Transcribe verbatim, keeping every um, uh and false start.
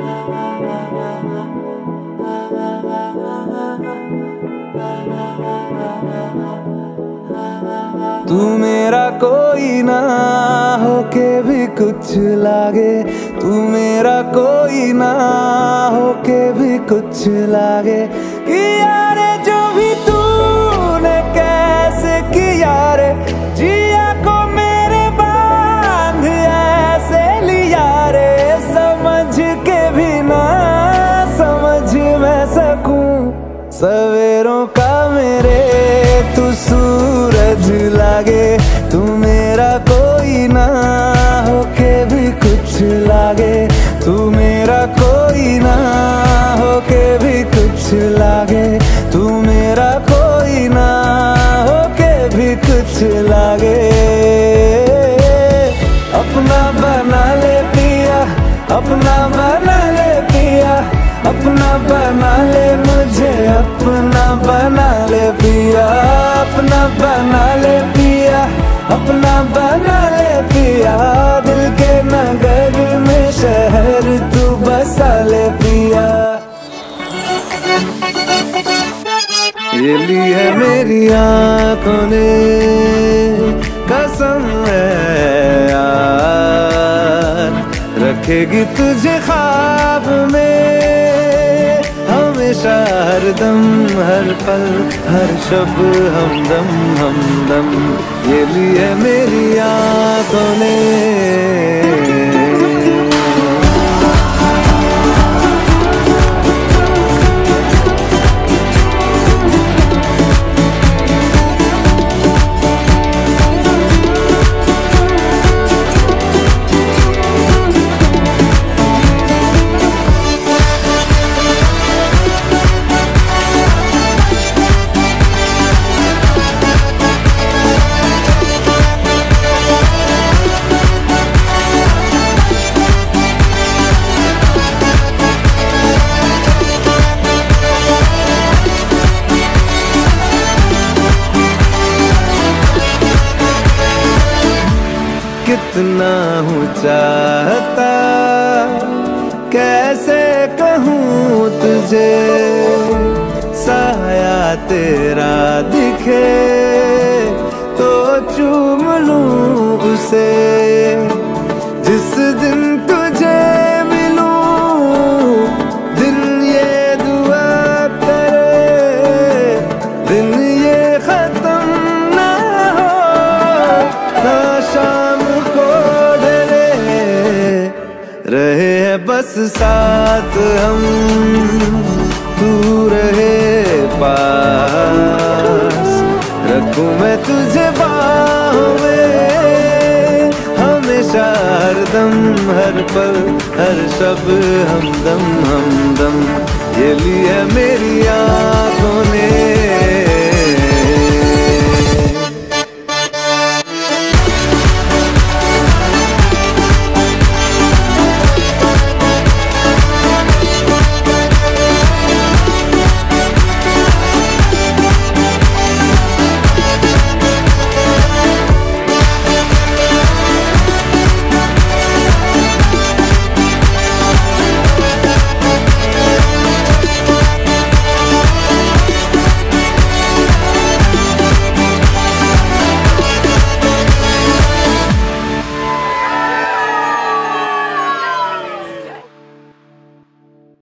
तू मेरा कोई ना होके भी कुछ लागे, तू मेरा कोई ना होके भी कुछ लागे। कि यारे जो भी तूने कैसे किया रे, जिया को मेरे बांध ऐसे लिया रे। समझ के भी ना समझ मैं सकूं सवेरों का मेरे तू सूरज लागे। तू मेरा कोई ना होके भी कुछ लागे, तू मेरा कोई ना होके भी कुछ लागे। तू मेरा कोई ना होके भी कुछ लागे। अपना बना ले पिया, अपना बना ले पिया, अपना बना ले मुझे, अपना बना ले पिया। अपना बना ले पिया, अपना बना ले पिया। दिल के नगर में शहर तू बसा ले पिया। ये ली है मेरी आंखों ने कसम है यार, रखेगी तुझे ख्वाब में हमेशा, हर दम हर पल हर शब हमदम हमदम। ये लिए मेरी आंखों ने। कितना हूँ चाहता कैसे कहूँ तुझे, साया तेरा दिखे तो चूम लूँ उसे। जिस दिन तुझे मिलूं दिन ये दुआ करे, दिन ये खत्म ना हो ना शाम रहे है बस साथ हम, तू रहे पास। रखूं मैं तुझे बाहों में हमेशा, हर दम हर पल हर शब हमदम हमदम। ये ली है मेरी आंखों ने।